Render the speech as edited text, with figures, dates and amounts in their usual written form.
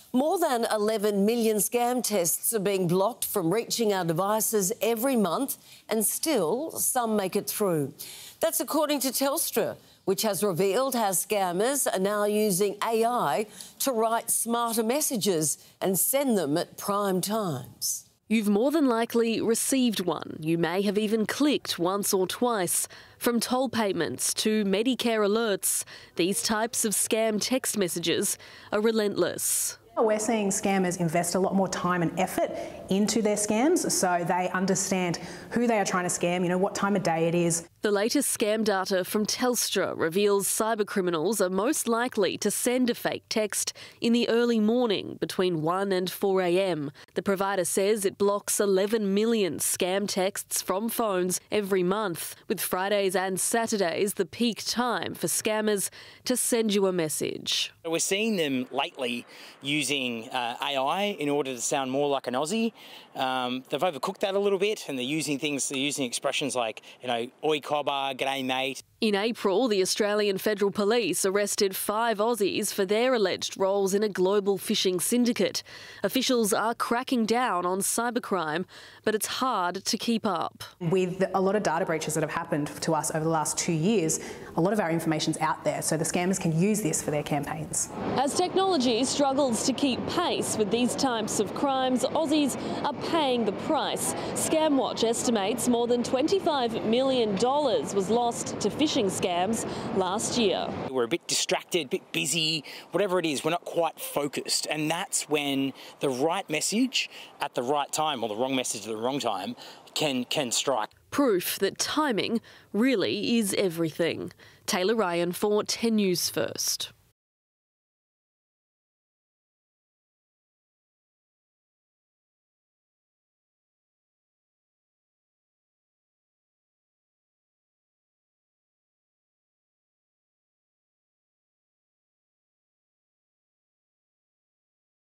More than 11 million scam tests are being blocked from reaching our devices every month, and still some make it through. That's according to Telstra, which has revealed how scammers are now using AI to write smarter messages and send them at prime times. You've more than likely received one. You may have even clicked once or twice. From toll payments to Medicare alerts, these types of scam text messages are relentless. We're seeing scammers invest a lot more time and effort into their scams, so they understand who they are trying to scam, what time of day it is. The latest scam data from Telstra reveals cybercriminals are most likely to send a fake text in the early morning between 1 and 4 a.m. The provider says it blocks 11 million scam texts from phones every month, with Fridays and Saturdays the peak time for scammers to send you a message. We're seeing them lately using AI in order to sound more like an Aussie. They've overcooked that a little bit, and they're using expressions like, oi cobber, g'day mate. In April, the Australian Federal Police arrested 5 Aussies for their alleged roles in a global phishing syndicate. Officials are cracking down on cybercrime, but it's hard to keep up. With a lot of data breaches that have happened to us over the last 2 years, a lot of our information's out there, so the scammers can use this for their campaigns. As technology struggles to keep pace with these types of crimes, Aussies are paying the price. ScamWatch estimates more than $25 million was lost to phishing scams last year. We're a bit distracted, a bit busy, whatever it is, we're not quite focused, and that's when the right message at the right time, or the wrong message at the wrong time, can strike. Proof that timing really is everything. Taylor Ryan for 10 News First.